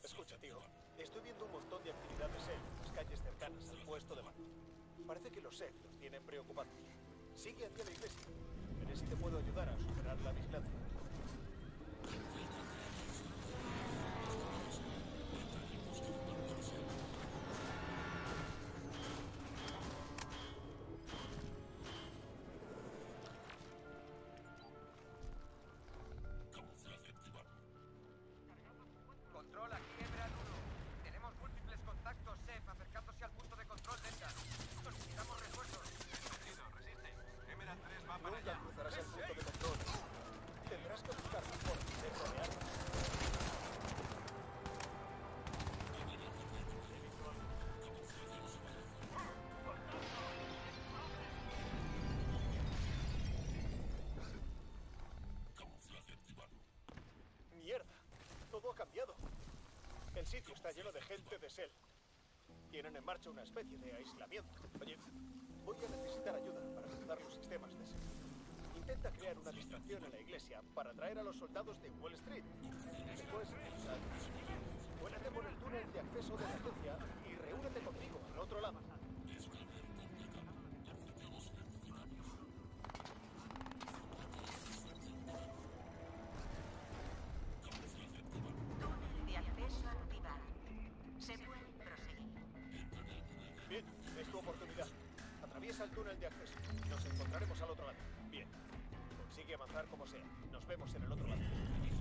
Escucha, tío. Estoy viendo un montón de actividades en las calles cercanas al puesto de mando. Parece que los SEF los tienen preocupados. Sigue hacia la iglesia. Veré si te puedo ayudar a superar la vigilancia. Control, aquí Emerald 1. Tenemos múltiples contactos SEF acercándose al punto de control Delta. Solicitamos refuerzos. Resiste. Emerald 3 va para Nunca allá. cruzarás el punto de control. Tendrás que buscar formas de rodear. ¡Mierda! Todo ha cambiado. El sitio está lleno de gente de SEL. Tienen en marcha una especie de aislamiento. Oye, voy a necesitar ayuda para cruzar los sistemas de SEL. Intenta crear una distracción en la iglesia para atraer a los soldados de Wall Street. Después, vuélate por el túnel de acceso de emergencia y reúnete conmigo al otro lado. Túnel de acceso activado. Se puede proseguir. Bien, es tu oportunidad. Atraviesa el túnel de acceso. Nos encontraremos al otro lado. Bien. Consigue avanzar como sea. Nos vemos en el otro lado.